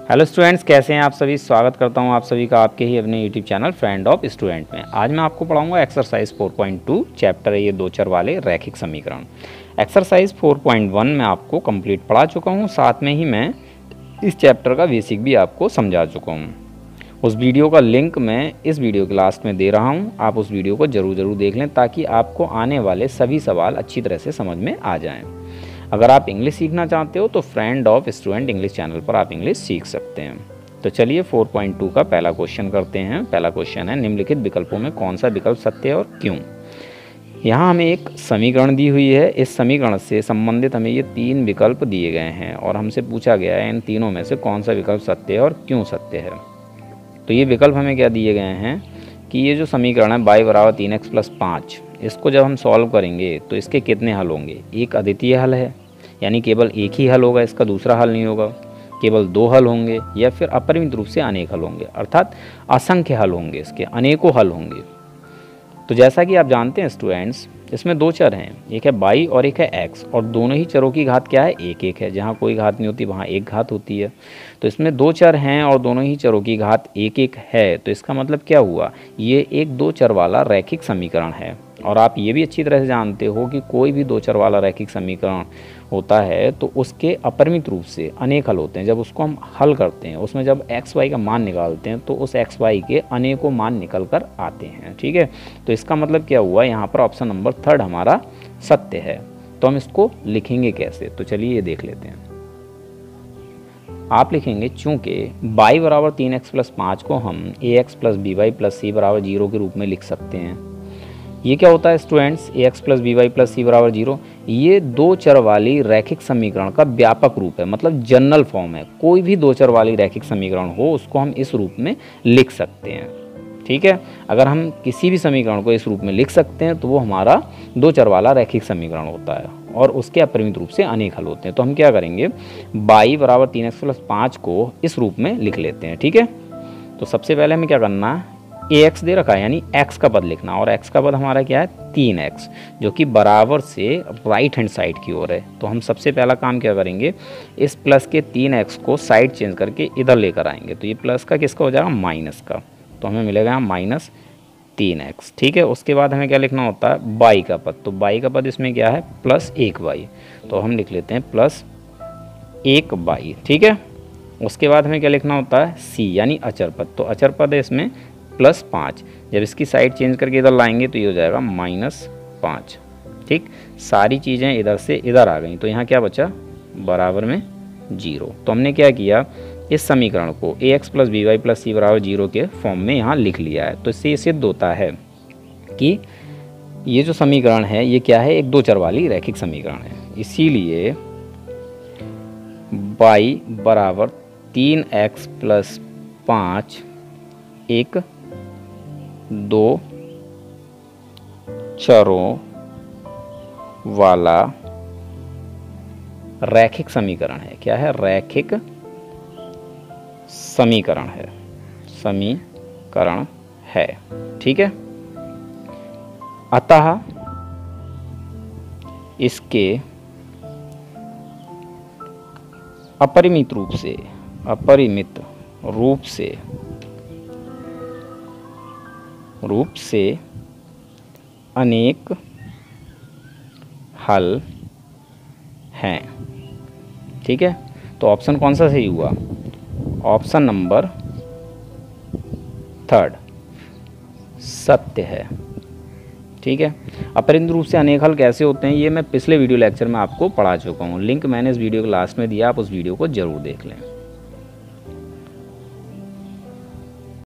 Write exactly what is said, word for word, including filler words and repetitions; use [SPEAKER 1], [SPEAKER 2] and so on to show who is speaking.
[SPEAKER 1] Hello students, कैसे हैं आप सभी। स्वागत करता हूं आप सभी का आपके ही अपने YouTube channel friend of student में। आज मैं आपको पढ़ाऊंगा exercise four point two, chapter है ये दो चर वाले रैखिक समीकरण। एक्सरसाइज फोर पॉइंट वन में आपको कंप्लीट पढ़ा चुका हूं, साथ में ही मैं इस चैप्टर का बेसिक भी आपको समझा चुका हूँ। उस वीडियो का लिंक मैं इस वीडियो के लास्ट में दे रहा हूँ, आप उस वीडियो को ज़रूर ज़रूर देख लें ताकि आपको आने वाले सभी सवाल अच्छी तरह से समझ में आ जाएँ। अगर आप इंग्लिश सीखना चाहते हो तो friend of student English channel पर आप इंग्लिश सीख सकते हैं। तो चलिए फोर पॉइंट टू का पहला क्वेश्चन करते हैं। पहला क्वेश्चन है, निम्नलिखित विकल्पों में कौन सा विकल्प सत्य है और क्यों। यहाँ हमें एक समीकरण दी हुई है, इस समीकरण से संबंधित हमें ये तीन विकल्प दिए गए हैं और हमसे पूछा गया है इन तीनों में से कौन सा विकल्प सत्य है और क्यों सत्य है। तो ये विकल्प हमें क्या दिए गए हैं कि ये जो समीकरण है बाई बराबर तीन एक्स प्लस पाँच, इसको जब हम सॉल्व करेंगे तो इसके कितने हल होंगे। एक अद्वितीय हल है, यानी केवल एक ही हल होगा, इसका दूसरा हल नहीं होगा। केवल दो हल होंगे या फिर अपरिमित रूप से अनेक हल होंगे, अर्थात असंख्य हल होंगे, इसके अनेकों हल होंगे। तो जैसा कि आप जानते हैं स्टूडेंट्स, इसमें दो चर हैं, एक है बाई और एक है एक्स, और दोनों ही चरों की घात क्या है, एक एक है। जहाँ कोई घात नहीं होती वहाँ एक घात होती है। तो इसमें दो चर हैं और दोनों ही चरों की घात एक एक है, तो इसका मतलब क्या हुआ, ये एक दो चर वाला रैखिक समीकरण है। और आप ये भी अच्छी तरह से जानते हो कि कोई भी दो चर वाला रैखिक समीकरण होता है तो उसके अपरिमित रूप से अनेक हल होते हैं। जब उसको हम हल करते हैं, उसमें जब एक्स वाई का मान निकालते हैं तो उस एक्स वाई के अनेकों मान निकल कर आते हैं। ठीक है, तो इसका मतलब क्या हुआ, यहाँ पर ऑप्शन नंबर थर्ड हमारा सत्य है। तो हम इसको लिखेंगे कैसे, तो चलिए ये देख लेते हैं। आप लिखेंगे, चूंकि बाई बराबर तीन एक्स प्लस पाँच को हम a x plus b y plus c बराबर जीरो के रूप में लिख सकते हैं। ये क्या होता है students, a x plus b y plus c बराबर जीरो, ये दो चर वाली रैखिक समीकरण का व्यापक रूप है, मतलब जनरल फॉर्म है। कोई भी दो चर वाली रैखिक समीकरण हो उसको हम इस रूप में लिख सकते हैं। ठीक है, अगर हम किसी भी समीकरण को इस रूप में लिख सकते हैं तो वो हमारा दो चर वाला रैखिक समीकरण होता है और उसके अपरिमित रूप से अनेक हल होते हैं। तो हम क्या करेंगे, बाई बराबर तीन एक्स प्लस पाँच को इस रूप में लिख लेते हैं। ठीक है, तो सबसे पहले हमें क्या करना है, ए एक्स दे रखा है यानी एक्स का पद लिखना, और एक्स का पद हमारा क्या है, तीन एक्स, जो कि बराबर से राइट हैंड साइड की ओर है। तो हम सबसे पहला काम क्या करेंगे, इस प्लस के तीन एक्स को साइड चेंज करके इधर लेकर आएंगे। तो ये प्लस का किसका हो जाएगा, माइनस का, तो हमें मिलेगा माइनस तीन एक्स। ठीक है, उसके बाद हमें क्या लिखना होता है, बाई का पद। तो बाई का पद इसमें क्या है, प्लस एक बाई, तो हम लिख लेते हैं प्लस एक बाई। ठीक है, उसके बाद हमें क्या लिखना होता है, सी यानी अचर पद। तो अचर पद है इसमें प्लस पाँच, जब इसकी साइड चेंज करके इधर लाएंगे तो ये हो जाएगा माइनस पाँच। ठीक, सारी चीज़ें इधर से इधर आ गई, तो यहाँ क्या बचा, बराबर में जीरो। तो हमने क्या किया, इस समीकरण को a x plus b y plus c बराबर जीरो के फॉर्म में यहाँ लिख लिया है। तो इससे ये सिद्ध होता है कि ये जो समीकरण है ये क्या है, एक दो चर वाली रैखिक समीकरण है। इसीलिए बाई बराबर तीन एक्स प्लस पाँच एक दो चरों वाला रैखिक समीकरण है। क्या है, रैखिक समीकरण है, समीकरण है। ठीक है, अतः इसके अपरिमित रूप से अपरिमित रूप से रूप से अनेक हल हैं। ठीक है, तो ऑप्शन कौन सा सही हुआ, ऑप्शन नंबर थर्ड सत्य है। ठीक है, अपरिमित रूप से अनेक हल कैसे होते हैं ये मैं पिछले वीडियो लेक्चर में आपको पढ़ा चुका हूँ, लिंक मैंने इस वीडियो के लास्ट में दिया, आप उस वीडियो को जरूर देख लें।